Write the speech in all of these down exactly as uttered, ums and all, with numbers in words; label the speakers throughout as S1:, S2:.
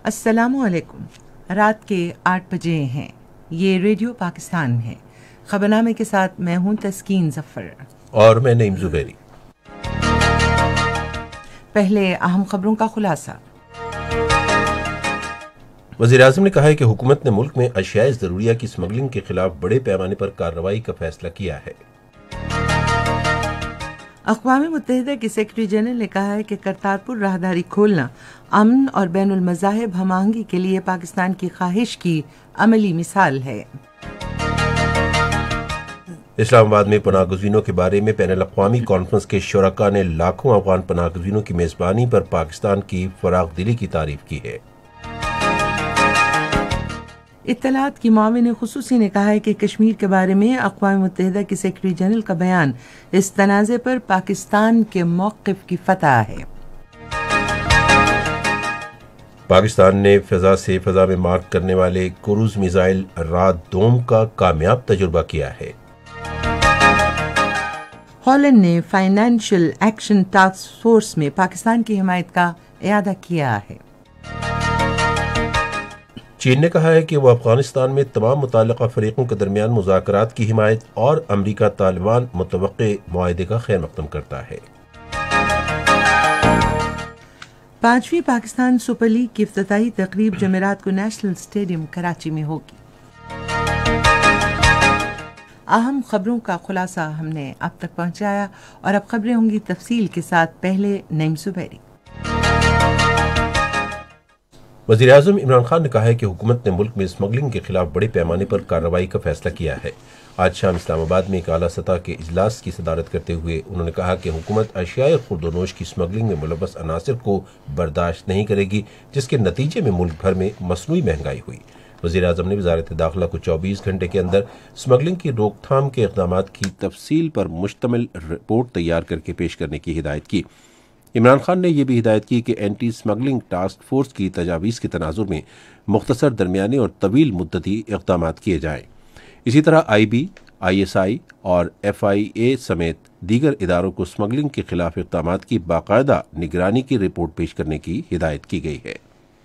S1: السلام علیکم۔ رات کے آٹھ بجے ہیں۔ یہ ریڈیو پاکستان ہے۔ خبرنامے کے ساتھ میں ہوں تسکین ظفر
S2: اور میں نعیم زبیری۔
S1: پہلے اہم خبروں کا خلاصہ۔
S2: وزیر اعظم نے کہا ہے کہ حکومت نے ملک میں اشیاء ضروریہ کی اسمگلنگ کے خلاف بڑے پیمانے پر کارروائی کا فیصلہ کیا ہے۔
S1: اقوام متحدہ کے سیکرٹری جنرل نے کہا ہے کہ کرتارپور راہداری کھولنا امن اور بین المذاہب ہم آہنگی کے لیے پاکستان کی خواہش کی عملی مثال ہے۔
S2: اسلام آباد میں پناہ گزینوں کے بارے میں بین الاقوامی کانفرنس کے شرکاء نے لاکھوں افغان پناہ گزینوں کی میزبانی پر پاکستان کی فراخ دلی کی تعریف کی ہے۔
S1: اطلاعات کی معاون خصوصی نے کہا ہے کہ کشمیر کے بارے میں اقوام متحدہ کے سیکرٹری جنرل کا بیان اس تنازع پر پاکستان کے موقف کی فتح ہے۔
S2: پاکستان نے فضا سے فضا میں مار کرنے والے کروز میزائل رات دوم کا کامیاب تجربہ کیا ہے۔
S1: ہالینڈ نے فائنینشل ایکشن ٹاسک فورس میں پاکستان کی حمایت کا اعادہ کیا ہے۔
S2: چین نے کہا ہے کہ وہ افغانستان میں تمام متعلقہ فریقوں کے درمیان مذاکرات کی حمایت اور امریکہ طالبان متوقع معاہدے کا خیر مقدم کرتا ہے۔
S1: پانچویں پاکستان سپر لیگ کی افتتاحی تقریب جمعرات کو نیشنل اسٹیڈیم کراچی میں ہوگی۔ اہم خبروں کا خلاصہ ہم نے اب تک پہنچایا اور اب خبریں ہوں گی تفصیل کے ساتھ۔ پہلے نعیم زبیری۔
S2: وزیر اعظم عمران خان نے کہا ہے کہ حکومت نے ملک میں اسمگلنگ کے خلاف بڑے پیمانے پر کارروائی کا فیصلہ کیا ہے۔ آج شام اسلام آباد میں ایک اعلیٰ سطح کے اجلاس کی صدارت کرتے ہوئے انہوں نے کہا کہ حکومت اشیاء خورد و نوش کی اسمگلنگ میں ملوث عناصر کو برداشت نہیں کرے گی، جس کے نتیجے میں ملک بھر میں مصنوعی مہنگائی ہوئی۔ وزیر اعظم نے وزارت داخلہ کو چوبیس گھنٹے کے اندر اسمگلنگ کی روک تھام کے اقدامات کی تفصیل پر مشتمل رپورٹ تیار کر کے پیش کرنے کی ہدایت کی۔ عمران خان نے یہ بھی ہدایت کی کہ اینٹی اسمگلنگ ٹاسک فورس کی تجاویز کے تناظر میں مختصر، درمیانے اور طویل مدتی اقدامات کیے جائیں۔ اسی طرح آئی بی، آئی ایس آئی اور ایف آئی اے سمیت دیگر اداروں کو اسمگلنگ کے خلاف اقدامات کی باقاعدہ نگرانی کی رپورٹ پیش کرنے کی ہدایت کی گئی ہے۔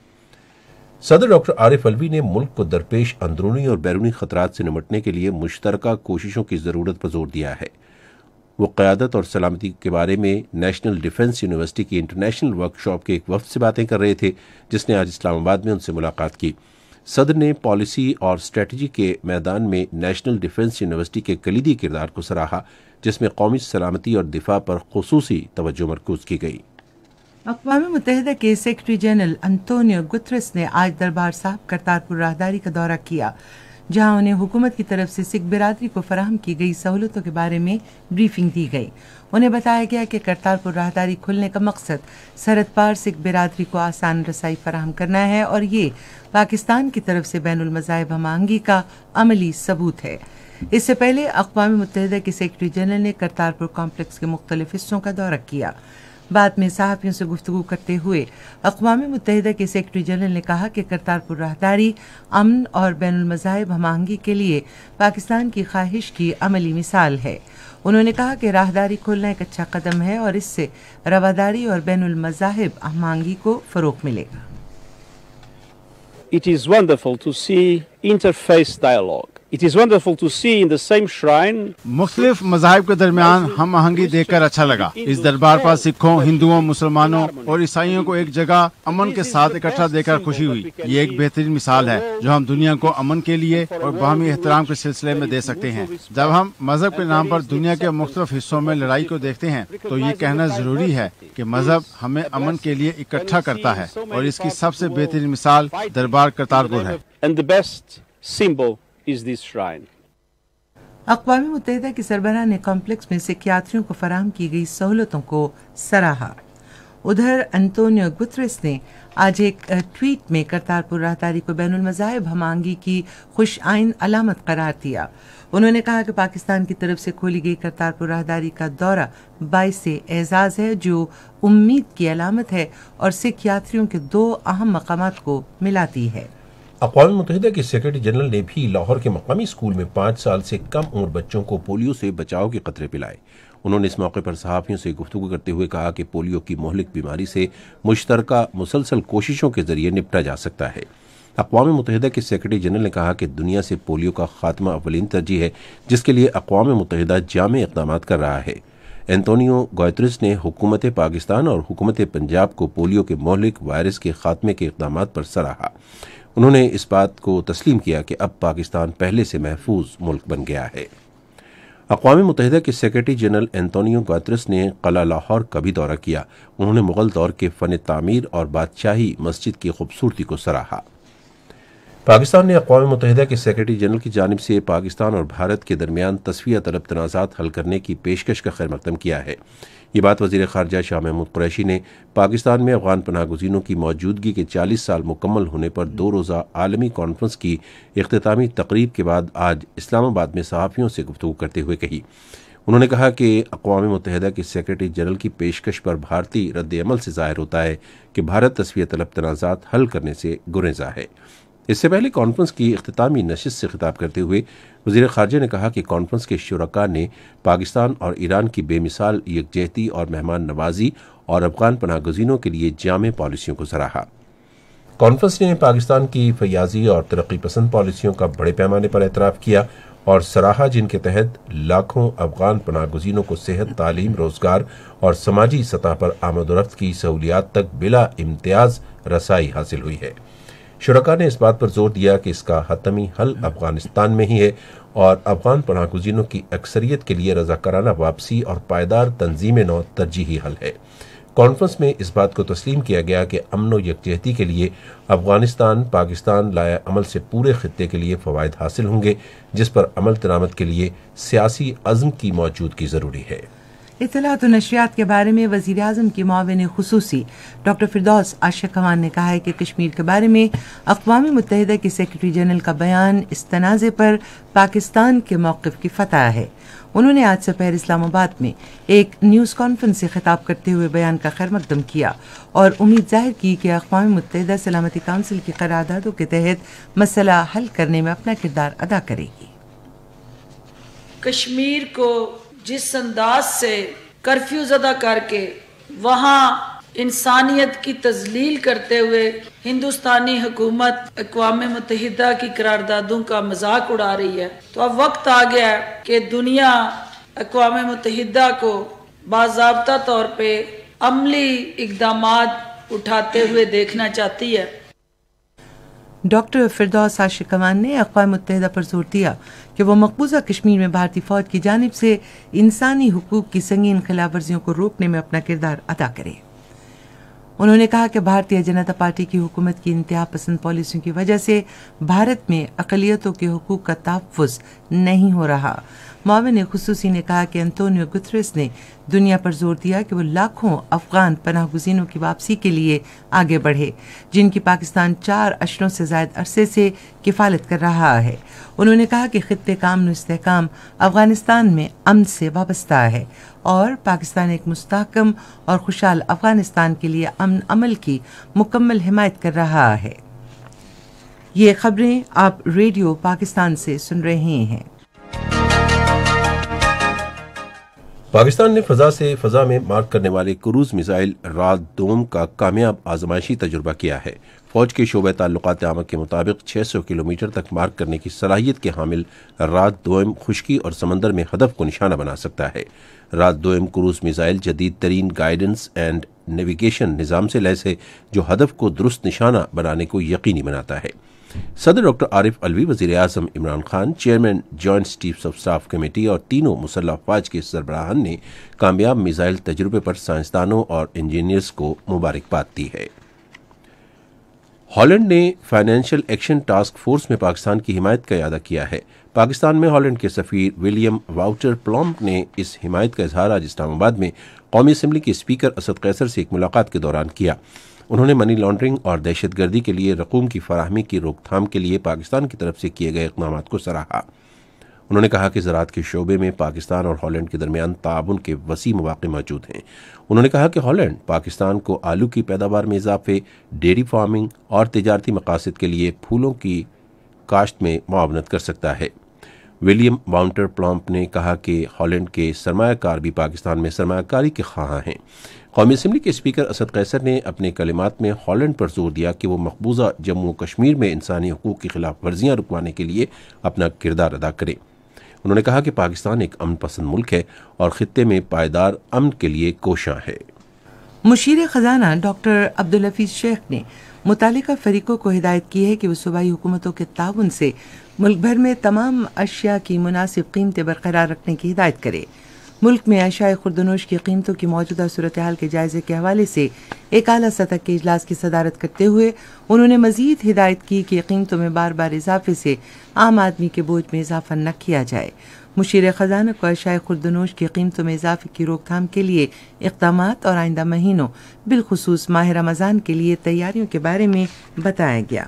S2: صدر ڈاکٹر عارف الوی نے ملک کو درپیش اندرونی اور بیرونی خطرات سے نمٹنے کے لیے مشترکہ کوششوں کی ضرورت پر زور دیا ہے۔ وہ قیادت اور سلامتی کے بارے میں نیشنل ڈیفنس یونیورسٹی کی انٹرنیشنل ورکشاپ کے ایک وفد سے باتیں کر رہے تھے، جس نے آج اسلام آباد میں ان سے ملاقات کی۔ صدر نے پالیسی اور اسٹریٹجی کے میدان میں نیشنل ڈیفنس یونیورسٹی کے کلیدی کردار کو سراہا، جس میں قومی سلامتی اور دفاع پر خصوصی توجہ مرکوز کی گئی۔
S1: اقوام متحدہ کے سیکرٹری جنرل انتونیو گتریس نے آج دربار صاحب کرتارپور راہداری کا دورہ کیا، جہاں انہیں حکومت کی طرف سے سکھ برادری کو فراہم کی گئی سہولتوں کے بارے میں بریفنگ دی گئی۔ انہیں بتایا گیا کہ کرتارپور راہداری کھلنے کا مقصد سرحد پار سکھ برادری کو آسان رسائی فراہم کرنا ہے اور یہ پاکستان کی طرف سے بین المذاہب ہم آہنگی کا عملی ثبوت ہے۔ اس سے پہلے اقوام متحدہ کے سیکرٹری جنرل نے کرتارپور کمپلیکس کے مختلف حصوں کا دورہ کیا۔ بعد میں صحافیوں سے گفتگو کرتے ہوئے اقوام متحدہ کے سیکرٹری جنرل نے کہا کہ کرتارپور راہداری امن اور بین المذاہب ہم آہنگی کے لیے پاکستان کی خواہش کی عملی مثال ہے۔ انہوں نے کہا کہ راہداری کھولنا ایک اچھا قدم ہے اور اس سے رواداری اور بین المذاہب ہم آہنگی کو فروغ ملے گا۔
S3: It is wonderful to see interfaith dialogue. It is wonderful to see in the same shrine
S4: مختلف مذاہب کے درمیان ہم آہنگی دیکھ کر اچھا لگا۔ اس دربار پر سکھوں، ہندوؤں، مسلمانوں اور عیسائیوں کو ایک جگہ امن کے ساتھ اکٹھا دیکھ کر خوشی ہوئی۔ یہ ایک بہترین مثال ہے جو ہم دنیا کو امن کے لیے اور باہمی احترام کے سلسلے میں دے سکتے ہیں۔ جب ہم مذہب کے نام پر دنیا کے مختلف حصوں میں لڑائی کو دیکھتے ہیں تو یہ کہنا ضروری ہے کہ مذہب ہمیں امن کے لیے اکٹھا کرتا ہے، اور اس کی سب سے بہترین مثال دربار کرتارپور ہے۔
S3: and the best symbol is this shrine.
S1: اقوام متحدہ کے سربراہ نے کمپلیکس میں سکھ یاتریوں کو فراہم کی گئی سہولتوں کو سراہا۔ ادھر انتونیو گتریس نے آج ایک ٹویٹ میں کرتارپور راہداری کو بین المذاہب ہم آہنگی کی خوش آئند علامت قرار دیا۔ انہوں نے کہا کہ پاکستان کی طرف سے کھولی گئی کرتارپور راہداری کا دورہ باعث اعزاز ہے، جو امید کی علامت ہے اور سکھ یاتریوں کے دو اہم مقامات کو ملاتی ہے۔
S2: اقوام متحدہ کے سیکرٹری جنرل نے بھی لاہور کے مقامی اسکول میں پانچ سال سے کم عمر بچوں کو پولیو سے بچاؤ کے قطرے پلائے۔ انہوں نے اس موقع پر صحافیوں سے گفتگو کرتے ہوئے کہا کہ پولیو کی مہلک بیماری سے مشترکہ مسلسل کوششوں کے ذریعے نپٹا جا سکتا ہے۔ اقوام متحدہ کے سیکرٹری جنرل نے کہا کہ دنیا سے پولیو کا خاتمہ اولین ترجیح ہے، جس کے لیے اقوام متحدہ جامع اقدامات کر رہا ہے۔ اینتونیو گوتریس نے حکومت پاکستان اور حکومت پنجاب کو پولیو کے مہلک وائرس کے خاتمے کے اقدامات پر سراہا۔ انہوں نے اس بات کو تسلیم کیا کہ اب پاکستان پہلے سے محفوظ ملک بن گیا ہے۔ اقوام متحدہ کے سیکرٹری جنرل اینتونیو گوتریس نے قلعہ لاہور کا بھی دورہ کیا۔ انہوں نے مغل دور کے فن تعمیر اور بادشاہی مسجد کی خوبصورتی کو سراہا۔ پاکستان نے اقوام متحدہ کے سیکرٹری جنرل کی جانب سے پاکستان اور بھارت کے درمیان تصفیہ طلب تنازعات حل کرنے کی پیشکش کا خیر مقدم کیا ہے۔ یہ بات وزیر خارجہ شاہ محمود قریشی نے پاکستان میں افغان پناہ گزینوں کی موجودگی کے چالیس سال مکمل ہونے پر دو روزہ عالمی کانفرنس کی اختتامی تقریب کے بعد آج اسلام آباد میں صحافیوں سے گفتگو کرتے ہوئے کہی۔ انہوں نے کہا کہ اقوام متحدہ کے سیکرٹری جنرل کی پیشکش پر بھارتی رد عمل سے ظاہر ہوتا ہے کہ بھارت تصفیہ طلب تنازعات حل کرنے سے گریزاں ہے۔ اس سے پہلے کانفرنس کی اختتامی نشست سے خطاب کرتے ہوئے وزیر خارجہ نے کہا کہ کانفرنس کے شرکاء نے پاکستان اور ایران کی بے مثال یکجہتی اور مہمان نوازی اور افغان پناہ گزینوں کے لیے جامع پالیسیوں کو سراہا۔ کانفرنس نے پاکستان کی فیاضی اور ترقی پسند پالیسیوں کا بڑے پیمانے پر اعتراف کیا اور سراہا، جن کے تحت لاکھوں افغان پناہ گزینوں کو صحت، تعلیم، روزگار اور سماجی سطح پر آمد و رفت کی سہولیات تک بلا امتیاز رسائی حاصل ہوئی ہے۔ شرکاء نے اس بات پر زور دیا کہ اس کا حتمی حل افغانستان میں ہی ہے اور افغان پناہ گزینوں کی اکثریت کے لیے رضاکارانہ واپسی اور پائیدار تنظیم نو ترجیحی حل ہے۔ کانفرنس میں اس بات کو تسلیم کیا گیا کہ امن و یکجہتی کے لیے افغانستان پاکستان لائے عمل سے پورے خطے کے لیے فوائد حاصل ہوں گے، جس پر عمل درآمد کے لیے سیاسی عزم کی موجودگی ضروری ہے۔
S1: اطلاعات و نشریات کے بارے میں وزیر اعظم کی معاون خصوصی ڈاکٹر فردوس اشرقوان نے کہا ہے کہ کشمیر کے بارے میں اقوام متحدہ کے سیکرٹری جنرل کا بیان اس تنازع پر پاکستان کے موقف کی فتح ہے۔ انہوں نے آج سپہر اسلام آباد میں ایک نیوز کانفرنس سے خطاب کرتے ہوئے بیان کا خیر مقدم کیا اور امید ظاہر کی کہ اقوام متحدہ سلامتی کونسل کی قراردادوں کے تحت مسئلہ حل کرنے میں اپنا کردار ادا کرے گی۔
S5: کشمیر کو جس انداز سے کرفیو زدہ کر کے وہاں انسانیت کی تذلیل کرتے ہوئے ہندوستانی حکومت اقوام متحدہ کی قراردادوں کا مذاق اڑا رہی ہے، تو اب وقت آ گیا ہے کہ دنیا اقوام متحدہ کو باضابطہ طور پہ عملی اقدامات اٹھاتے ہوئے دیکھنا چاہتی ہے۔
S1: ڈاکٹر فردوس اشرقوان نے اقوام متحدہ پر زور دیا کہ وہ مقبوضہ کشمیر میں بھارتی فوج کی جانب سے انسانی حقوق کی سنگین خلاف ورزیوں کو روکنے میں اپنا کردار ادا کرے۔ انہوں نے کہا کہ بھارتیہ جنتا پارٹی کی حکومت کی انتہا پسند پالیسیوں کی وجہ سے بھارت میں اقلیتوں کے حقوق کا تحفظ نہیں ہو رہا۔ معاون خصوصی نے کہا کہ اینتونیو گتریس نے دنیا پر زور دیا کہ وہ لاکھوں افغان پناہ گزینوں کی واپسی کے لیے آگے بڑھے، جن کی پاکستان چار اشروں سے زائد عرصے سے کفالت کر رہا ہے۔ انہوں نے کہا کہ خطے کا امن و استحکام افغانستان میں امن سے وابستہ ہے اور پاکستان ایک مستحکم اور خوشحال افغانستان کے لیے امن عمل کی مکمل حمایت کر رہا ہے۔ یہ خبریں آپ ریڈیو پاکستان سے سن رہے ہیں۔
S2: پاکستان نے فضا سے فضا میں مارک کرنے والے کروز میزائل رات دوم کا کامیاب آزمائشی تجربہ کیا ہے۔ فوج کے شعبہ تعلقات عامہ کے مطابق چھ سو کلومیٹر تک مارک کرنے کی صلاحیت کے حامل رات دوم خشکی اور سمندر میں ہدف کو نشانہ بنا سکتا ہے۔ رات دوم کروز میزائل جدید ترین گائیڈنس اینڈ نیویگیشن نظام سے لیس ہے، جو ہدف کو درست نشانہ بنانے کو یقینی بناتا ہے۔ صدر ڈاکٹر عارف علوی، وزیر اعظم Imran Khan, chairman joint chiefs of staff committee اور تینوں مسلح افواج کے سربراہان نے کامیاب میزائل تجربے پر سائنسدانوں اور انجینئرز کو مبارکباد دی ہے۔ ہالینڈ نے فائنینشیل ایکشن ٹاسک فورس میں پاکستان کی حمایت کا اعادہ کیا ہے۔ پاکستان میں ہالینڈ کے سفیر ولیم واؤٹر پلومپ نے اس حمایت کا اظہار آج اسلام آباد میں قومی اسمبلی کے اسپیکر اسد قیصر سے ایک ملاقات کے دوران کیا۔ انہوں نے منی لانڈرنگ اور دہشت گردی کے لیے رقوم کی فراہمی کی روک تھام کے لیے پاکستان کی طرف سے کیے گئے اقدامات کو سراہا۔ انہوں نے کہا کہ زراعت کے شعبے میں پاکستان اور ہالینڈ کے درمیان تعاون کے وسیع مواقع موجود ہیں۔ انہوں نے کہا کہ ہالینڈ پاکستان کو آلو کی پیداوار میں اضافے، ڈیری فارمنگ اور تجارتی مقاصد کے لیے پھولوں کی کاشت میں معاونت کر سکتا ہے۔ ولیم واؤنٹر پلامپ نے کہا کہ ہالینڈ کے سرمایہ کار بھی پاکستان میں سرمایہ کاری کے خواہاں ہیں۔ قومی اسمبلی کے اسپیکر اسد قیصر نے اپنے کلمات میں ہالینڈ پر زور دیا کہ وہ مقبوضہ جموں و کشمیر میں انسانی حقوق کی خلاف ورزیاں رکوانے کے لیے اپنا کردار ادا کرے۔ انہوں نے کہا کہ پاکستان ایک امن پسند ملک ہے اور خطے میں پائیدار امن کے لیے کوشاں ہے۔
S1: مشیر خزانہ ڈاکٹر عبدالحفیظ شیخ نے متعلقہ فریقوں کو ہدایت کی ہے کہ وہ صوبائی حکومتوں کے تعاون سے ملک بھر میں تمام اشیاء کی مناسب قیمتیں برقرار رکھنے کی ہدایت کرے۔ ملک میں اشیاء خوردونوش کی قیمتوں کی موجودہ صورتحال کے جائزے کے حوالے سے ایک اعلیٰ سطح کے اجلاس کی صدارت کرتے ہوئے انہوں نے مزید ہدایت کی کہ قیمتوں میں بار بار اضافے سے عام آدمی کے بوجھ میں اضافہ نہ کیا جائے۔ مشیر خزانہ کو اشیاء خوردونوش کی قیمتوں میں اضافے کی روک تھام کے لیے اقدامات اور آئندہ مہینوں بالخصوص ماہ رمضان کے لیے تیاریوں کے بارے میں بتایا گیا۔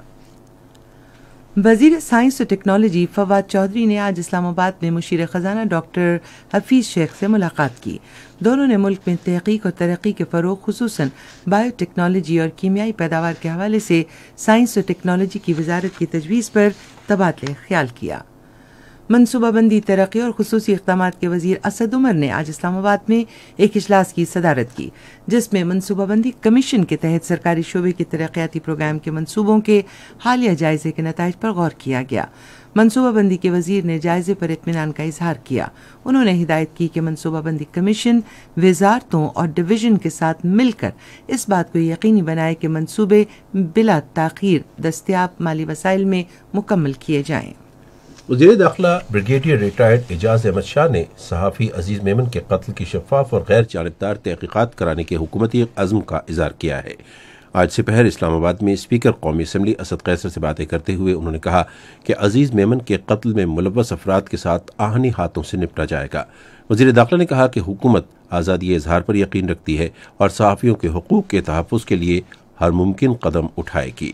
S1: وزیر سائنس و ٹیکنالوجی فواد چودھری نے آج اسلام آباد میں مشیر خزانہ ڈاکٹر حفیظ شیخ سے ملاقات کی۔ دونوں نے ملک میں تحقیق اور ترقی کے فروغ خصوصاً بائیو ٹیکنالوجی اور کیمیائی پیداوار کے حوالے سے سائنس و ٹیکنالوجی کی وزارت کی تجویز پر تبادلہ خیال کیا۔ منصوبہ بندی ترقی اور خصوصی اقدامات کے وزیر اسد عمر نے آج اسلام آباد میں ایک اجلاس کی صدارت کی، جس میں منصوبہ بندی کمیشن کے تحت سرکاری شعبے کے ترقیاتی پروگرام کے منصوبوں کے حالیہ جائزے کے نتائج پر غور کیا گیا۔ منصوبہ بندی کے وزیر نے جائزے پر اطمینان کا اظہار کیا۔ انہوں نے ہدایت کی کہ منصوبہ بندی کمیشن وزارتوں اور ڈویژن کے ساتھ مل کر اس بات کو یقینی بنائے کہ منصوبے بلا تاخیر دستیاب مالی وسائل میں مکمل کیے جائیں۔
S2: وزیر داخلہ بریگیڈیئر ریٹائرڈ اعجاز احمد شاہ نے صحافی عزیز میمن کے قتل کی شفاف اور غیر جانبدار تحقیقات کرانے کے حکومتی عزم کا اظہار کیا ہے۔ آج سپہر اسلام آباد میں اسپیکر قومی اسمبلی اسد قیصر سے باتیں کرتے ہوئے انہوں نے کہا کہ عزیز میمن کے قتل میں ملوث افراد کے ساتھ آہنی ہاتھوں سے نپٹا جائے گا۔ وزیر داخلہ نے کہا کہ حکومت آزادی اظہار پر یقین رکھتی ہے اور صحافیوں کے حقوق کے تحفظ کے لیے ہر ممکن قدم اٹھائے گی۔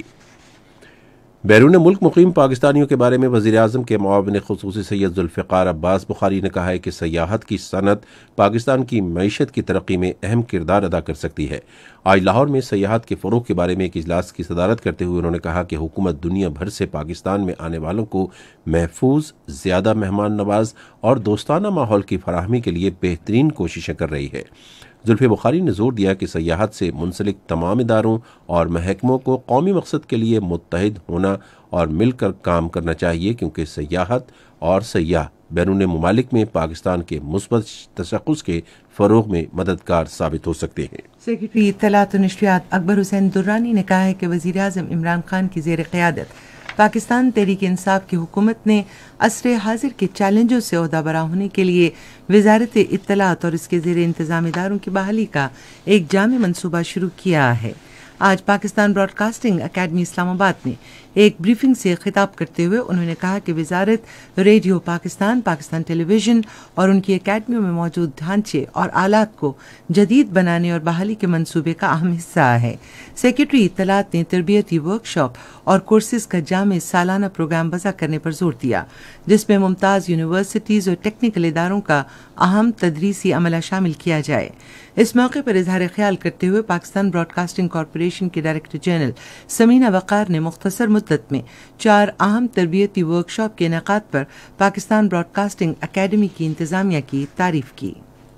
S2: بیرون ملک مقیم پاکستانیوں کے بارے میں وزیراعظم کے معاون خصوصی سید ذوالفقار عباس بخاری نے کہا ہے کہ سیاحت کی صنعت پاکستان کی معیشت کی ترقی میں اہم کردار ادا کر سکتی ہے۔ آج لاہور میں سیاحت کے فروغ کے بارے میں ایک اجلاس کی صدارت کرتے ہوئے انہوں نے کہا کہ حکومت دنیا بھر سے پاکستان میں آنے والوں کو محفوظ، زیادہ مہمان نواز اور دوستانہ ماحول کی فراہمی کے لیے بہترین کوششیں کر رہی ہے۔ زلفی بخاری نے زور دیا کہ سیاحت سے منسلک تمام اداروں اور محکموں کو قومی مقصد کے لیے متحد ہونا اور مل کر کام کرنا چاہیے، کیونکہ سیاحت اور سیاح بیرون ممالک میں پاکستان کے مثبت تشخص کے فروغ میں مددگار ثابت ہو سکتے ہیں۔
S1: سیکریٹری اطلاعات و نشریات اکبر حسین درانی نے کہا ہے کہ وزیر اعظم عمران خان کی زیر قیادت پاکستان تحریک انصاف کی حکومت نے عصر حاضر کے چیلنجوں سے عہدہ برا ہونے کے لیے وزارت اطلاعات اور اس کے زیر انتظام اداروں کی بحالی کا ایک جامع منصوبہ شروع کیا ہے۔ آج Pakistan broadcasting academy Islamabad میں ایک بریفنگ سے خطاب کرتے ہوئے انہوں نے کہا کہ وزارت radio Pakistan, Pakistan television اور ان کی اکیڈمیوں میں موجود ڈھانچے اور آلات کو جدید بنانے اور بحالی کے منصوبے کا اہم حصہ ہے۔ سیکریٹری اطلاعات نے تربیتی ورک شاپ اور کورسز کا جامع سالانہ پروگرام وضع کرنے پر زور دیا، جس میں ممتاز یونیورسٹیز اور ٹیکنیکل اداروں کا اہم تدریسی عملہ شامل کیا جائے۔ اس موقع پر اظہار خیال کرتے ہوئے پاکستان براڈ کاسٹنگ کارپوریشن کے ڈائریکٹر جنرل سمینہ وقار نے مختصر مدت میں چار اہم تربیتی ورک شاپ کے انعقاد پر پاکستان براڈ کاسٹنگ اکیڈمی کی انتظامیہ کی تعریف کی۔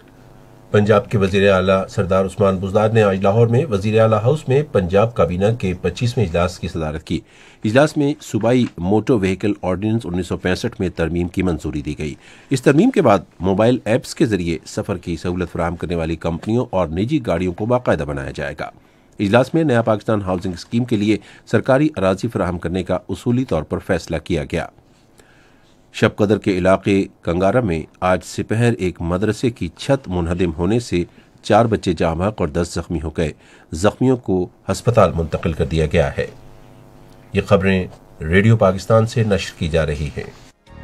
S2: پنجاب کے وزیر اعلیٰ سردار عثمان بزدار نے آج لاہور میں وزیر اعلیٰ ہاؤس میں پنجاب کابینہ کے پچیسویں اجلاس کی صدارت کی۔ اجلاس میں صوبائی موٹر وہیکل آرڈیننس انیس سو پینسٹھ میں ترمیم کی منظوری دی گئی۔ اس ترمیم کے بعد موبائل ایپس کے ذریعے سفر کی سہولت فراہم کرنے والی کمپنیوں اور نجی گاڑیوں کو باقاعدہ بنایا جائے گا۔ اجلاس میں نیا پاکستان ہاؤسنگ اسکیم کے لیے سرکاری اراضی فراہم کرنے کا اصولی طور پر فیصلہ کیا گیا۔ شب قدر کے علاقے کنگارا میں آج سپہر ایک مدرسے کی چھت منہدم ہونے سے چار بچے جاں بحق اور دس زخمی ہو گئے۔ زخمیوں کو ہسپتال منتقل کر دیا گیا ہے۔ یہ خبریں ریڈیو پاکستان سے نشر کی جا رہی ہیں۔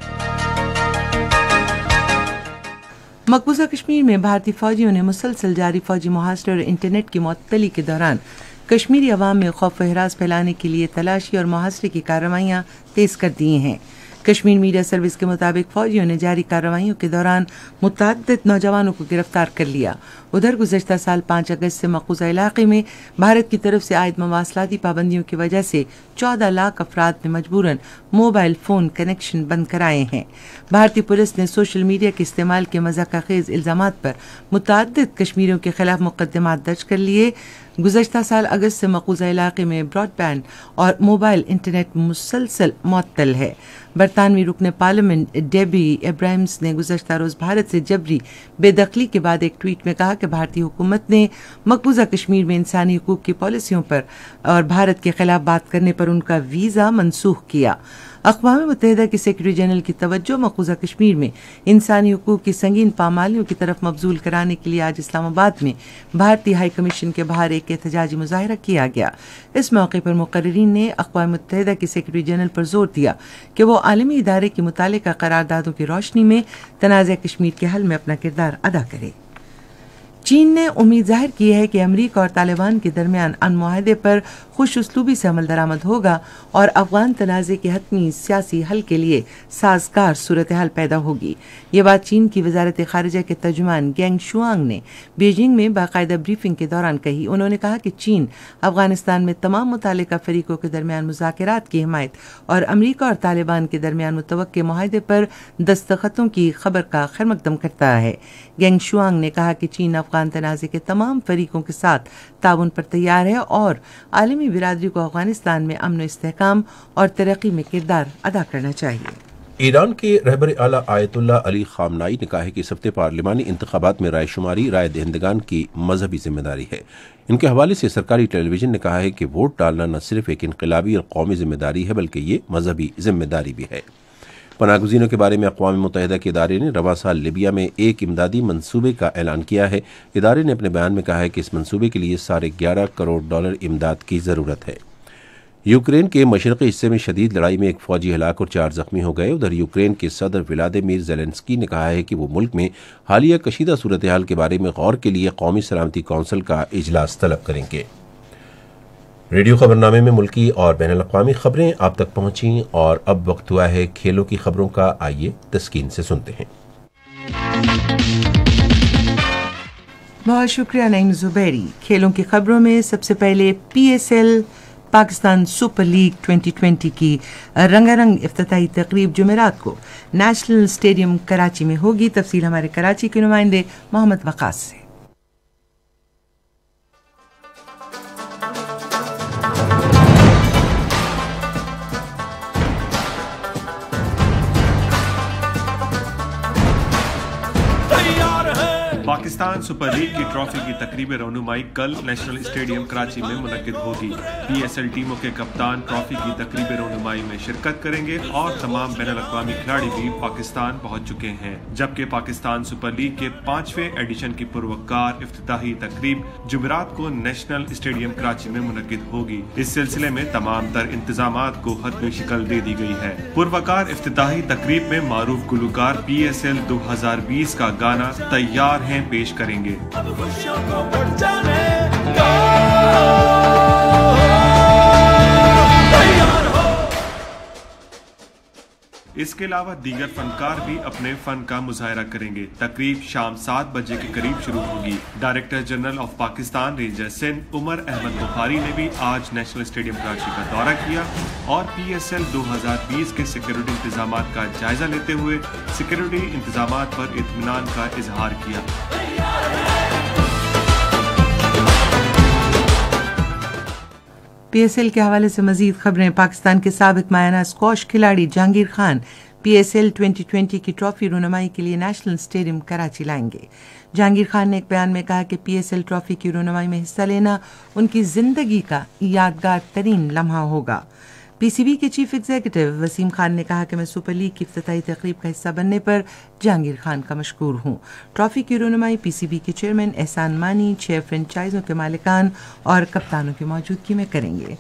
S1: مقبوضہ کشمیر میں بھارتی فوجیوں نے مسلسل جاری فوجی محاصرے اور انٹرنیٹ کی معطلی کے دوران کشمیری عوام میں خوف و ہراس پھیلانے کے لیے تلاشی اور محاصرے کی کارروائیاں تیز کر دی ہیں۔ کشمیر میڈیا سروس کے مطابق فوجیوں نے جاری کارروائیوں کے دوران متعدد نوجوانوں کو گرفتار کر لیا۔ ادھر گزشتہ سال پانچ اگست سے مقبوضہ علاقے میں بھارت کی طرف سے عائد مواصلاتی پابندیوں کی وجہ سے چودہ لاکھ افراد نے مجبوراً موبائل فون کنیکشن بند کرائے ہیں۔ بھارتی پولیس نے سوشل میڈیا کے استعمال کے مذاق خیز الزامات پر متعدد کشمیریوں کے خلاف مقدمات درج کر لیے۔ گزشتہ سال اگست سے مقبوضہ علاقے میں براڈ بینڈ اور موبائل انٹرنیٹ مسلسل معطل ہے۔ برطانوی رکن پارلیمنٹ ڈیبی ابراہیمز نے گزشتہ روز بھارت سے جبری بے دخلی کے بعد ایک ٹویٹ میں کہا کہ بھارتی حکومت نے مقبوضہ کشمیر میں انسانی حقوق کی پالیسیوں پر اور بھارت کے خلاف بات کرنے پر ان کا ویزا منسوخ کیا۔ اقوام متحدہ کے سیکرٹری جنرل کی توجہ مقبوضہ کشمیر میں انسانی حقوق کی سنگین پامالیوں کی طرف مبذول کرانے کے لیے آج اسلام آباد میں بھارتی ہائی کمیشن کے باہر ایک احتجاجی مظاہرہ کیا گیا۔ اس موقع پر مقررین نے اقوام متحدہ کے سیکرٹری جنرل پر زور دیا کہ وہ عالمی ادارے کی متعلقہ قراردادوں کی روشنی میں تنازع کشمیر کے حل میں اپنا کردار ادا کرے۔ چین نے امید ظاہر کی ہے کہ امریکہ اور طالبان کے درمیان امن معاہدے پر خوش اسلوبی سے عمل درآمد ہوگا اور افغان تنازع کے حتمی سیاسی حل کے لیے سازگار صورتحال پیدا ہوگی۔ یہ بات چین کی وزارت خارجہ کے ترجمان گینگ شوانگ نے بیجنگ میں باقاعدہ بریفنگ کے دوران کہی۔ انہوں نے کہا کہ چین افغانستان میں تمام متعلقہ فریقوں کے درمیان مذاکرات کی حمایت اور امریکہ اور طالبان کے درمیان متوقع معاہدے پر دستخطوں کی خبر کا خیرمقدم کرتا ہے۔ گینگ شوانگ نے کہا کہ چین افغان تنازع کے تمام فریقوں کے ساتھ تعاون پر تیار ہے اور عالمی برادری کو افغانستان میں امن و استحکام اور ترقی میں کردار ادا کرنا چاہیے۔
S2: ایران کے رہبر اعلیٰ آیت اللہ علی خامنائی نے کہا ہے کہ اس ہفتے پارلیمانی انتخابات میں رائے شماری رائے دہندگان کی مذہبی ذمہ داری ہے۔ ان کے حوالے سے سرکاری ٹیلی ویژن نے کہا ہے کہ ووٹ ڈالنا نہ صرف ایک انقلابی اور قومی ذمہ داری ہے بلکہ یہ مذہبی ذمہ داری بھی ہے۔ پناہ گزینوں کے بارے میں اقوام متحدہ کے ادارے نے رواں سال لیبیا میں ایک امدادی منصوبے کا اعلان کیا ہے۔ ادارے نے اپنے بیان میں کہا ہے کہ اس منصوبے کے لیے ساڑھے گیارہ کروڑ ڈالر امداد کی ضرورت ہے۔ یوکرین کے مشرقی حصے میں شدید لڑائی میں ایک فوجی ہلاک اور چار زخمی ہو گئے۔ ادھر یوکرین کے صدر ولادیمیر زیلنسکی نے کہا ہے کہ وہ ملک میں حالیہ کشیدہ صورتحال کے بارے میں غور کے لیے قومی سلامتی کونسل کا اجلاس طلب کریں گے۔ ریڈیو خبرنامے میں ملکی اور بین الاقوامی خبریں آپ تک پہنچیں اور اب وقت ہوا ہے کھیلوں کی خبروں کا۔ آئیے تسکین سے سنتے ہیں۔
S1: بہت شکریہ نعیم زبیری۔ کھیلوں کی خبروں میں سب سے پہلے P S L Pakistan super league twenty twenty کی رنگا رنگ افتتاحی تقریب جمعرات کو نیشنل اسٹیڈیم کراچی میں ہوگی۔ تفصیل ہمارے کراچی کے نمائندے محمد وقاص سے۔
S6: پاکستان سپر لیگ کی ٹرافی کی تقریب رونمائی کل نیشنل اسٹیڈیم کراچی میں منعقد ہوگی۔ پی ایس ایل ٹیموں کے کپتان ٹرافی کی تقریب رونمائی میں شرکت کریں گے اور تمام بین الاقوامی کھلاڑی بھی پاکستان پہنچ چکے ہیں، جبکہ پاکستان سپر لیگ کے پانچویں ایڈیشن کی پروقار افتتاحی تقریب جمعرات کو نیشنل اسٹیڈیم کراچی میں منعقد ہوگی۔ اس سلسلے میں تمام تر انتظامات کو حتمی شکل دے دی گئی ہے۔ پروقار افتتاحی تقریب میں معروف گلوکار پی ایس ایل دو ہزار بیس کا گانا تیار ہیں پیش کریں گے۔ اس کے علاوہ دیگر فنکار بھی اپنے فن کا مظاہرہ کریں گے۔ تقریب شام سات بجے کے قریب شروع ہوگی۔ Director general of Pakistan ranger Sindh Umar Ahmed Bukhari نے بھی آج نیشنل اسٹیڈیم کراچی کا دورہ کیا اور پی ایس ایل دو ہزار بیس کے سیکیورٹی انتظامات کا جائزہ لیتے ہوئے سیکیورٹی انتظامات پر اطمینان کا اظہار کیا۔
S1: پی ایس ایل کے حوالے سے مزید خبریں۔ پاکستان کے سابق ماہانہ اسکواش کھلاڑی Jahangir Khan P S L twenty twenty کی ٹرافی رونمائی کے لیے نیشنل اسٹیڈیم کراچی لائیں گے۔ جہانگیر خان نے ایک بیان میں کہا کہ پی ایس ایل ٹرافی کی رونمائی میں حصہ لینا ان کی زندگی کا یادگار ترین لمحہ ہوگا۔ پی سی بی کے چیف ایگزیکٹو وسیم خان نے کہا کہ میں سپر لیگ کی افتتاحی تقریب کا حصہ بننے پر جہانگیر خان کا مشکور ہوں۔ ٹرافی کی رونمائی پی سی بی کے چیئرمین احسان مانی، چھ فرنچائزوں کے مالکان اور کپتانوں کی موجودگی میں کریں گے۔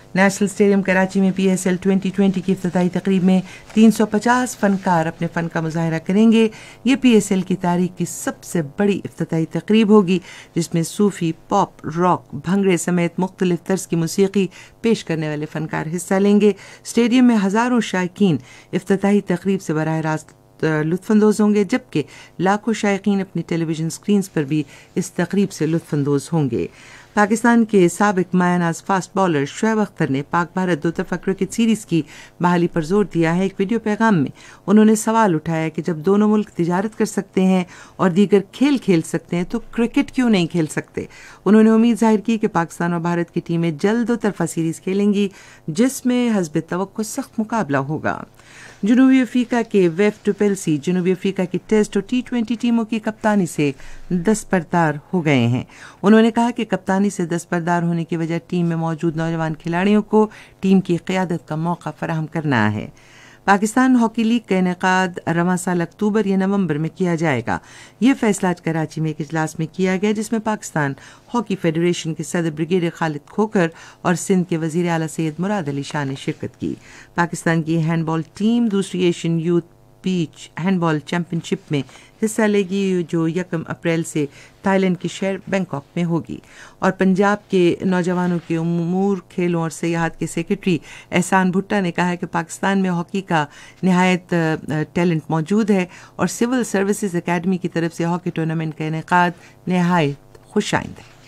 S1: نیشنل اسٹیڈیم کراچی میں P S L twenty twenty کی افتتاحی تقریب میں تین سو پچاس فنکار اپنے فن کا مظاہرہ کریں گے. یہ پی ایس ایل کی تاریخ کی سب سے بڑی افتتاحی تقریب ہوگی جس میں صوفی، پاپ، راک، بھنگڑے سمیت مختلف طرز کی موسیقی پیش کرنے والے فنکار حصہ لیں گے. اسٹیڈیم میں ہزاروں شائقین افتتاحی تقریب سے براہ راست لطف اندوز ہوں گے، جبکہ لاکھوں شائقین اپنی ٹیلی ویژن سکرینز پر بھی اس تقریب سے لطف اندوز ہوں گے. پاکستان کے سابق مایہ ناز فاسٹ بالر شعیب اختر نے پاک بھارت دو طرفہ کرکٹ سیریز کی بحالی پر زور دیا ہے. ایک ویڈیو پیغام میں انہوں نے سوال اٹھایا کہ جب دونوں ملک تجارت کر سکتے ہیں اور دیگر کھیل کھیل سکتے ہیں تو کرکٹ کیوں نہیں کھیل سکتے. انہوں نے امید ظاہر کی کہ پاکستان اور بھارت کی ٹیمیں جلد دو طرفہ سیریز کھیلیں گی جس میں حسب توقع سخت مقابلہ ہوگا. جنوبی افریقہ کے ویف ڈوپلیسی جنوبی افریقہ کی ٹیسٹ اور ٹی ٹوینٹی ٹیموں کی کپتانی سے دستبردار ہو گئے ہیں. انہوں نے کہا کہ کپتانی سے دستبردار ہونے کی وجہ ٹیم میں موجود نوجوان کھلاڑیوں کو ٹیم کی قیادت کا موقع فراہم کرنا ہے. پاکستان ہاکی لیگ کا انعقاد رواں سال اکتوبر یا نومبر میں کیا جائے گا. یہ فیصلہ آج کراچی میں ایک اجلاس میں کیا گیا جس میں پاکستان ہاکی فیڈریشن کے صدر بریگیڈیئر خالد کھوکر اور سندھ کے وزیر اعلیٰ سید مراد علی شاہ نے شرکت کی. پاکستان کی ہینڈ بال ٹیم دوسری Asian youth beach handball championship میں حصہ لے گی جو یکم اپریل سے تھائی لینڈ کے شہر بینکاک میں ہوگی. اور پنجاب کے نوجوانوں کے امور، کھیلوں اور سیاحت کے سیکرٹری احسان بھٹا نے کہا کہ پاکستان میں ہاکی کا نہایت ٹیلنٹ موجود ہے اور سول سروسز اکیڈمی کی طرف سے ہاکی ٹورنامنٹ کا انعقاد نہایت خوش آئند ہے.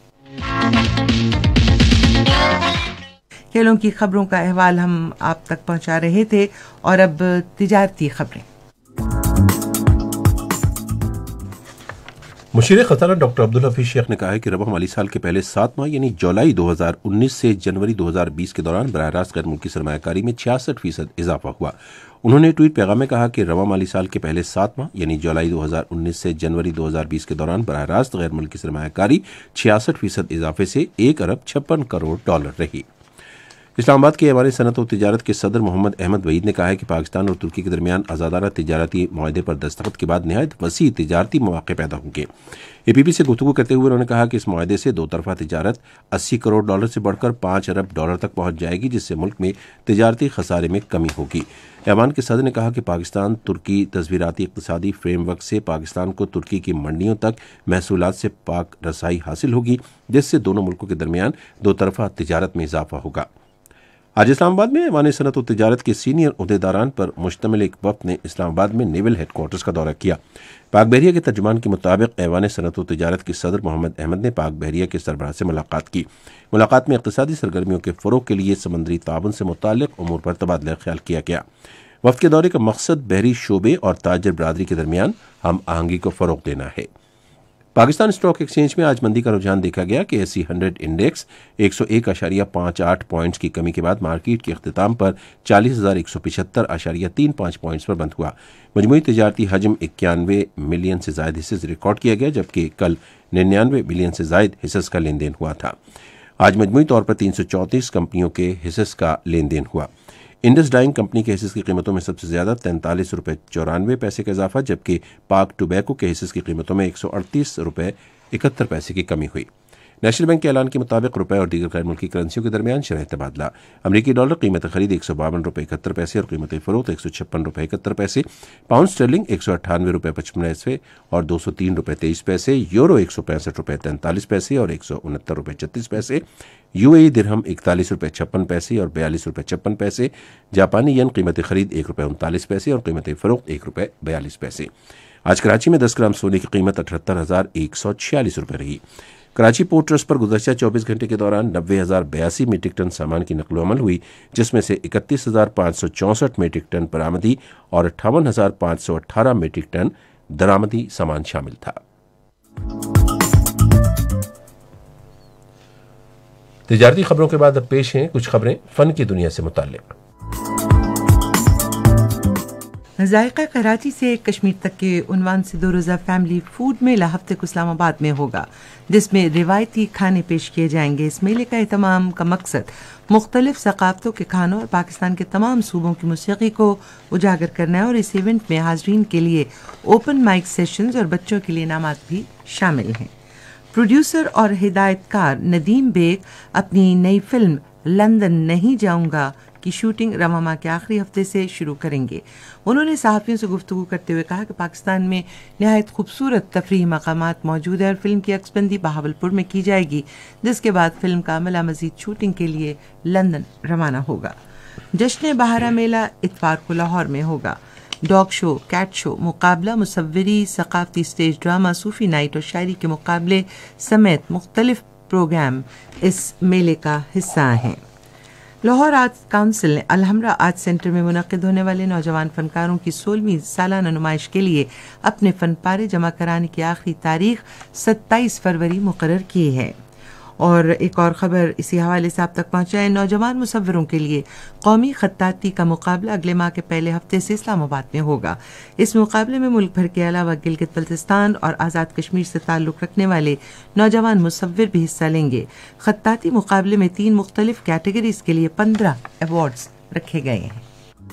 S1: کھیلوں کی خبروں کا احوال ہم آپ تک پہنچا رہے تھے اور اب تجارتی خبریں.
S2: مشیر خزانہ ڈاکٹر عبدالحفیظ شیخ نے کہا ہے کہ رواں مالی سال کے پہلے سات ماہ یعنی جولائی دو ہزار انیس سے جنوری دو ہزار بیس کے دوران براہ راست غیر ملکی سرمایہ کاری میں چھیاسٹھ فیصد اضافہ ہوا. انہوں نے ٹویٹ پیغام میں کہا کہ رواں مالی سال کے پہلے سات ماہ یعنی جولائی دو ہزار انیس سے جنوری دو ہزار بیس کے دوران براہ راست غیر ملکی سرمایہ کاری چھیاسٹھ فیصد اضافے سے ایک ارب چھپن کروڑ ڈالر رہی. اسلام آباد کے ایوان صنعت و تجارت کے صدر محمد احمد وحید نے کہا ہے کہ پاکستان اور ترکی کے درمیان آزادانہ تجارتی معاہدے پر دستخط کے بعد نہایت وسیع تجارتی مواقع پیدا ہوں گے. اے پی پی سے گفتگو کرتے ہوئے انہوں نے کہا کہ اس معاہدے سے دو طرفہ تجارت اسی کروڑ ڈالر سے بڑھ کر پانچ ارب ڈالر تک پہنچ جائے گی جس سے ملک میں تجارتی خسارے میں کمی ہوگی. ایوان کے صدر نے کہا کہ پاکستان ترکی تصویراتی اقتصادی فریم ورک سے پاکستان کو ترکی کی منڈیوں تک محصولات سے پاک رسائی حاصل ہوگی جس سے دونوں ملکوں کے درمیان دو طرفہ تجارت میں اضافہ ہوگا. آج اسلام آباد میں ایوان صنعت و تجارت کے سینئر عہدیداران پر مشتمل ایک وفد نے اسلام آباد میں نیول ہیڈ کوارٹرز کا دورہ کیا. پاک بحریہ کے ترجمان کے مطابق ایوان صنعت و تجارت کے صدر محمد احمد نے پاک بحریہ کے سربراہ سے ملاقات کی. ملاقات میں اقتصادی سرگرمیوں کے فروغ کے لیے سمندری تعاون سے متعلق امور پر تبادلہ خیال کیا گیا. وفد کے دورے کا مقصد بحری شعبے اور تاجر برادری کے درمیان ہم آہنگی کو فروغ دینا ہے. پاکستان اسٹاک ایکسچینج میں آج مندی کا رجحان دیکھا گیا کہ ایس سی ہنڈریڈ انڈیکس ایک سو ایک اشاریہ پانچ آٹھ پوائنٹس کی کمی کے بعد مارکیٹ کے اختتام پر چالیس ہزار ایک سو پچہتر اشاریہ تین پانچ پوائنٹس پر بند ہوا. مجموعی تجارتی حجم اکیانوے ملین سے زائد حصص ریکارڈ کیا گیا جبکہ کل ننانوے ملین سے زائد حصص کا لین دین ہوا تھا. آج مجموعی طور پر تین سو چونتیس کمپنیوں کے حصص کا لین دین ہوا. انڈس ڈائنگ کمپنی کے حصص کی قیمتوں میں سب سے زیادہ تینتالیس روپے چورانوے پیسے کا اضافہ جبکہ پاک ٹوبیکو کے حصص کی قیمتوں میں ایک سو اڑتیس روپے اکہتر پیسے کی کمی ہوئی. نیشنل بینک کے اعلان کے مطابق روپے اور دیگر غیر ملکی کرنسیوں کے درمیان شرح تبادلہ امریکی ڈالر قیمت خرید ایک سو باون روپے اکہتر پیسے اور قیمت فروخت ایک سو چھپن روپے اکہتر پیسے. پاؤنڈ اسٹرلنگ ایک سو اٹھانوے روپے پچپن پیسے اور دو سو تین روپے تیئیس پیسے. یورو ایک سو پینسٹھ روپے تینتالیس پیسے اور ایک سو انہتر روپے چھتیس پیسے. یو اے ای درہم اکتالیس روپے چھپن پیسے اور بیالیس روپے چھپن پیسے. جاپانی ین قیمت خرید ایک روپے انتالیس پیسے اور قیمت فروخت ایک روپے بیالیس پیسے. آج کراچی میں دس گرام سونے کی قیمت اٹھہتر ہزار ایک سو چھیالیس روپے رہی. کراچی پورٹ ٹرسٹ پر گزشتہ چوبیس گھنٹے کے دوران نوے ہزار بیاسی میٹرک ٹن سامان کی نقل و حمل ہوئی جس میں سے اکتیس ہزار پانچ سو چونسٹھ میٹرک ٹن برآمدی اور اٹھاون ہزار پانچ سو اٹھارہ میٹرک ٹن درآمدی سامان شامل تھا. تجارتی خبروں کے بعد اب پیش ہیں کچھ خبریں فن کی دنیا سے متعلق.
S1: ذائقہ کراچی سے کشمیر تک کے عنوان سے دو روزہ فیملی فوڈ میلہ ہفتے کو اسلام آباد میں ہوگا جس میں روایتی کھانے پیش کیے جائیں گے. اس میلے کا اہتمام کا مقصد مختلف ثقافتوں کے کھانوں اور پاکستان کے تمام صوبوں کی موسیقی کو اجاگر کرنا ہے اور اس ایونٹ میں حاضرین کے لیے اوپن مائک سیشنز اور بچوں کے لیے انعامات بھی شامل ہیں. پروڈیوسر اور ہدایت کار ندیم بیگ اپنی نئی فلم لندن نہیں جاؤں گا کی شوٹنگ رواں ماہ کے آخری ہفتے سے شروع کریں گے۔ انہوں نے صحافیوں سے گفتگو کرتے ہوئے کہا کہ پاکستان میں نہایت خوبصورت تفریحی مقامات موجود ہیں اور فلم کی عکس بندی بہاولپور میں کی جائے گی، جس کے بعد فلم کا عملہ مزید شوٹنگ کے لیے لندن روانہ ہوگا۔ جشن بہارا میلہ اتوار کو لاہور میں ہوگا۔ ڈاگ شو، کیٹ شو، مقابلہ مصوری، ثقافتی اسٹیج ڈرامہ، صوفی نائٹ اور شاعری کے مقابلے سمیت مختلف پروگرام اس میلے کا حصہ ہیں۔ لاہور آرٹ کونسل نے الحمرا آرٹ سینٹر میں منعقد ہونے والے نوجوان فنکاروں کی سولہویں سالانہ نمائش کے لیے اپنے فن پارے جمع کرانے کی آخری تاریخ ستائیس فروری مقرر کی ہے۔ اور ایک اور خبر اسی حوالے سے آپ تک پہنچائے، نوجوان مصوروں کے لیے قومی خطاطی کا مقابلہ اگلے ماہ کے پہلے ہفتے سے اسلام آباد میں ہوگا۔ اس مقابلے میں ملک بھر کے علاوہ گلگت بلتستان اور آزاد کشمیر سے تعلق رکھنے والے نوجوان مصور بھی حصہ لیں گے۔ خطاطی مقابلے میں تین مختلف کیٹیگریز کے لیے پندرہ ایوارڈز رکھے گئے ہیں۔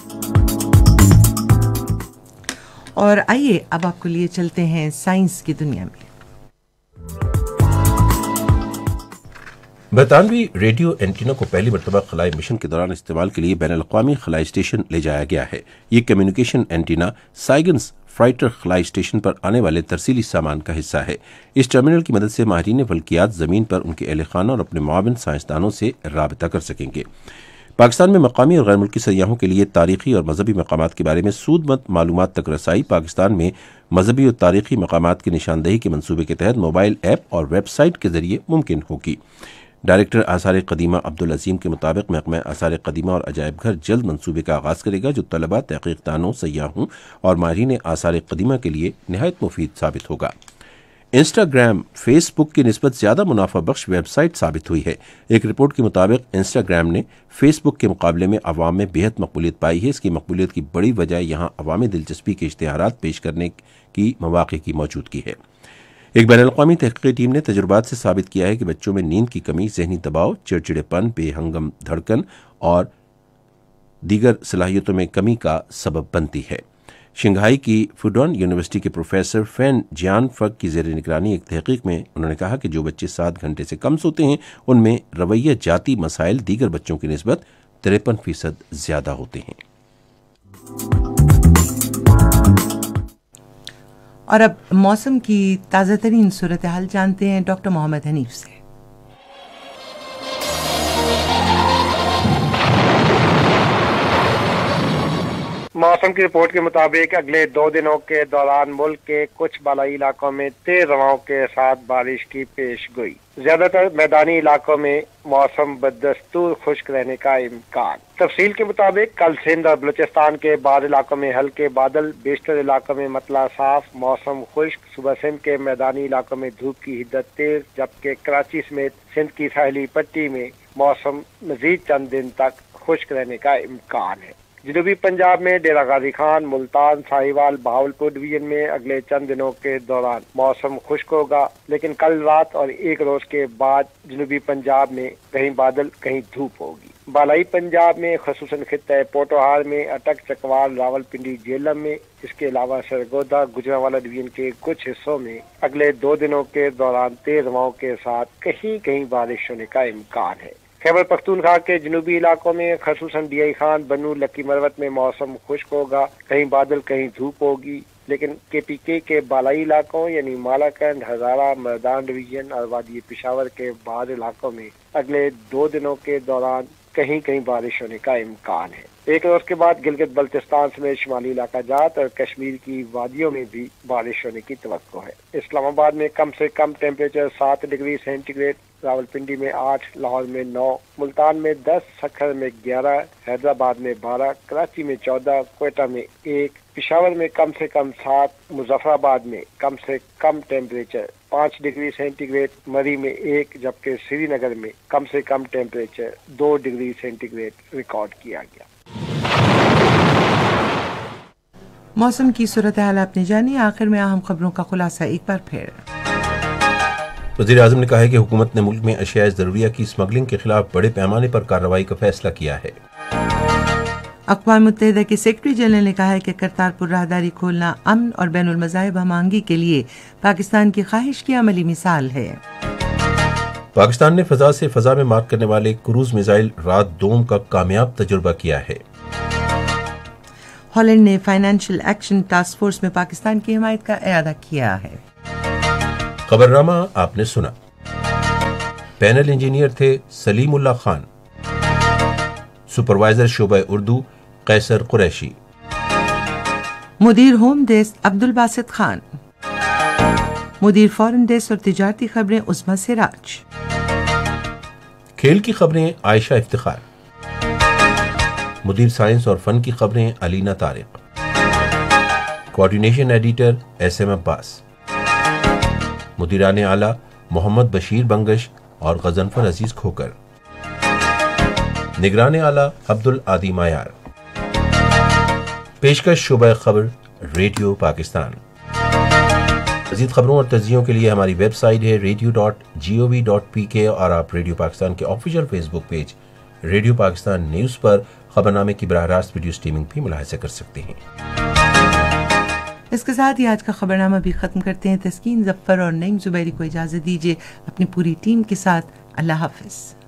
S1: اور آئیے اب آپ کو لیے چلتے ہیں سائنس کی دنیا میں۔
S2: برطانوی ریڈیو اینٹینا کو پہلی مرتبہ خلائی مشن کے دوران استعمال کے لیے بین الاقوامی خلائی اسٹیشن لے جایا گیا ہے۔ یہ کمیونیکیشن اینٹینا سائگنس فرائٹر خلائی اسٹیشن پر آنے والے ترسیلی سامان کا حصہ ہے۔ اس ٹرمینل کی مدد سے ماہرین فلکیات زمین پر ان کے اہل خانہ اور اپنے معاون سائنسدانوں سے رابطہ کر سکیں گے۔ پاکستان میں مقامی اور غیر ملکی سیاحوں کے لیے تاریخی اور مذہبی مقامات کے بارے میں سود مند معلومات تک رسائی پاکستان میں مذہبی اور تاریخی مقامات کی نشاندہی کے منصوبے کے تحت موبائل ایپ اور ویب سائٹ کے ذریعے ممکن ہوگی۔ ڈائریکٹر آثار قدیمہ عبدالعظیم کے مطابق محکمہ آثار قدیمہ اور عجائب گھر جلد منصوبے کا آغاز کرے گا جو طلباء، تحقیق دانوں، سیاحوں اور ماہرین آثار قدیمہ کے لیے نہایت مفید ثابت ہوگا۔ انسٹاگرام فیس بک کی نسبت زیادہ منافع بخش ویب سائٹ ثابت ہوئی ہے۔ ایک رپورٹ کے مطابق انسٹاگرام نے فیس بک کے مقابلے میں عوام میں بےحد مقبولیت پائی ہے۔ اس کی مقبولیت کی بڑی وجہ یہاں عوامی دلچسپی کے اشتہارات پیش کرنے کی مواقع کی موجودگی ہے۔ ایک بین الاقوامی تحقیقی ٹیم نے تجربات سے ثابت کیا ہے کہ بچوں میں نیند کی کمی، ذہنی دباؤ، چڑچڑے پن، بے ہنگم دھڑکن اور دیگر صلاحیتوں میں کمی کا سبب بنتی ہے۔ شنگھائی کی فوڈون یونیورسٹی کے پروفیسر فین جیان فک کی زیر نگرانی ایک تحقیق میں انہوں نے کہا کہ جو بچے سات گھنٹے سے کم سوتے ہیں ان میں رویہ جاتی مسائل دیگر بچوں کی نسبت تریپن فیصد زیادہ ہوتے ہیں۔
S1: اور اب موسم کی تازہ ترین صورتحال جانتے ہیں ڈاکٹر محمد حنیف سے۔
S7: موسم کی رپورٹ کے مطابق اگلے دو دنوں کے دوران ملک کے کچھ بالائی علاقوں میں تیز ہواؤں کے ساتھ بارش کی پیش گوئی۔ زیادہ تر میدانی علاقوں میں موسم بدستور خشک رہنے کا امکان۔ تفصیل کے مطابق کل سندھ اور بلوچستان کے بعض علاقوں میں ہلکے بادل، بیشتر علاقوں میں مطلع صاف، موسم خشک۔ صبح سندھ کے میدانی علاقوں میں دھوپ کی حدت تیز، جبکہ کراچی سمیت سندھ کی ساحلی پٹی میں موسم مزید چند دن تک خشک رہنے کا امکان ہے۔ جنوبی پنجاب میں ڈیرہ غازی خان، ملتان، ساہیوال، بہاولپور ڈویژن میں اگلے چند دنوں کے دوران موسم خشک ہوگا، لیکن کل رات اور ایک روز کے بعد جنوبی پنجاب میں کہیں بادل کہیں دھوپ ہوگی۔ بالائی پنجاب میں خصوصاً خطہ پوٹوہار میں، اٹک، چکوال، راول پنڈی، جیلم میں، اس کے علاوہ سرگودا، گجرانوالہ ڈویژن کے کچھ حصوں میں اگلے دو دنوں کے دوران تیز ہواؤں کے ساتھ کہیں کہیں بارش ہونے کا امکان ہے۔ خیبر پختونخوا کے جنوبی علاقوں میں خصوصاً ڈی آئی خان، بنو، لکی مروت میں موسم خشک ہوگا، کہیں بادل کہیں دھوپ ہوگی، لیکن کے پی کے کے بالائی علاقوں یعنی مالاکنڈ، ہزارہ، مردان ڈویژن اور وادی پشاور کے بعض علاقوں میں اگلے دو دنوں کے دوران کہیں کہیں بارش ہونے کا امکان ہے۔ ایک روز کے بعد گلگت بلتستان سمیت شمالی علاقہ جات اور کشمیر کی وادیوں میں بھی بارش ہونے کی توقع ہے۔ اسلام آباد میں کم سے کم ٹیمپریچر سات ڈگری سینٹی گریڈ، راولپنڈی میں آٹھ، لاہور میں نو، ملتان میں دس، سکھر میں گیارہ، حیدرآباد میں بارہ، کراچی میں چودہ، کوئٹہ میں ایک، پشاور میں کم سے کم سات، مظفر آباد میں کم سے کم ٹیمپریچر پانچ ڈگری سینٹی گریڈ، مری میں ایک، جبکہ سری نگر میں کم سے کم ٹیمپریچر دو ڈگری سینٹی گریڈ ریکارڈ کیا گیا۔
S1: موسم کی صورتحال آپ نے جانی۔ آخر میں اہم خبروں کا خلاصہ ایک بار پھر۔
S2: وزیر اعظم نے کہا ہے کہ حکومت نے ملک میں اشیاء ضروریہ کی اسمگلنگ کے خلاف بڑے پیمانے پر کارروائی کا فیصلہ کیا ہے۔
S1: اقوام متحدہ کے سیکرٹری جنرل نے کہا ہے کہ کرتارپور راہداری کھولنا امن اور بین المذاہب ہم آہنگی کے لیے پاکستان کی خواہش کی عملی مثال ہے۔
S2: پاکستان نے فضا سے فضا میں مار کرنے والے کروز میزائل رات دوم کا کامیاب تجربہ کیا ہے۔
S1: ہالینڈ نے فائنینشیل ایکشن ٹاسک فورس میں پاکستان کی حمایت کا اعادہ کیا ہے۔
S2: خبرنامہ آپ نے سنا۔ پینل انجینئر تھے سلیم اللہ خان، سپروائزر شعبہ اردو قیصر قریشی،
S1: مدیر ہوم ڈیسک عبد الباسط خان، مدیر فورن ڈیسک اور تجارتی خبریں عظمی سراج،
S2: کھیل کی خبریں عائشہ افتخار، مدیر سائنس اور فن کی خبریں Alina Tariq, coordination editor S M Abbas, مدیران اعلیٰ محمد بشیر بنگش اور غضنفر عزیز کھوکر، نگران اعلیٰ عبد العادی مایار، پیشکش شعبہ خبر ریڈیو پاکستان۔ مزید خبروں اور تجزیوں کے لیے ہماری ویب سائٹ ہے radio dot G O V dot P K اور آپ ریڈیو پاکستان کے official Facebook page radio Pakistan news پر خبرنامے کی براہ راست ویڈیو سٹریمنگ بھی ملاحظہ کر سکتے ہیں۔
S1: اس کے ساتھ ہی آج کا خبرنامہ بھی ختم کرتے ہیں۔ تسکین ظفر اور نعیم زبیری کو اجازت دیجیے، اپنی پوری ٹیم کے ساتھ اللہ حافظ۔